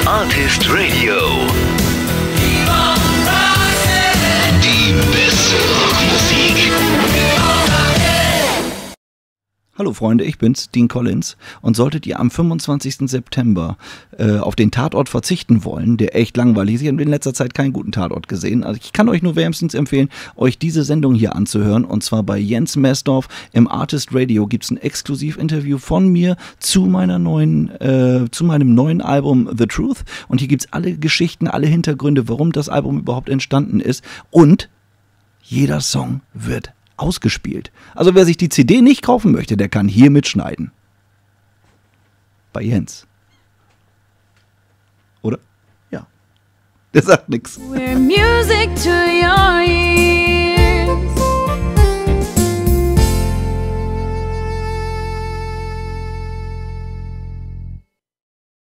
Artist Radio. Die beste Rockmusik. Hallo Freunde, ich bin's, Dean Collins, und solltet ihr am 25. September auf den Tatort verzichten wollen, der echt langweilig ist, ich habe in letzter Zeit keinen guten Tatort gesehen, also ich kann euch nur wärmstens empfehlen, euch diese Sendung hier anzuhören, und zwar bei Jens Mesdorf im Artist Radio gibt's ein Exklusivinterview von mir zu meinem neuen Album The Truth, und hier gibt's alle Geschichten, alle Hintergründe, warum das Album überhaupt entstanden ist, und jeder Song wird ausgespielt. Also wer sich die CD nicht kaufen möchte, der kann hier mitschneiden. Bei Jens. Oder? Ja. Der sagt nichts. We're music to your ears.